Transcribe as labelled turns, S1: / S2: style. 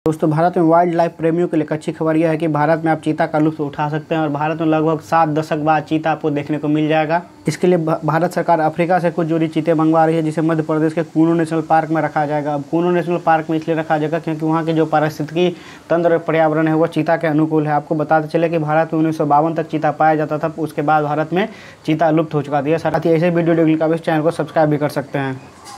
S1: दोस्तों, भारत में wild life प्रेमियों के लिए एक अच्छी खबर यह है कि भारत में आप चीता का लुत्फ उठा सकते हैं और भारत में लगभग 7 दशक बाद चीता आपको देखने को मिल जाएगा। इसके लिए भारत सरकार अफ्रीका से कुछ जोड़ी चीते मंगवा रही है, जिसे मध्य प्रदेश के कूनो नेशनल पार्क में रखा जाएगा। अब कूनो नेशनल पार्क में इसलिए रखा जाएगा क्योंकि वहाँ के जो पारिस्थितिकी तंत्र और पर्यावरण है वो चीता के अनुकूल है। आपको बताते चले कि भारत में 1952 तक चीता पाया जाता था, उसके बाद भारत में चीता लुप्त हो चुका था। साथ ही ऐसे वीडियो देखने का इस चैनल को सब्सक्राइब भी कर सकते हैं।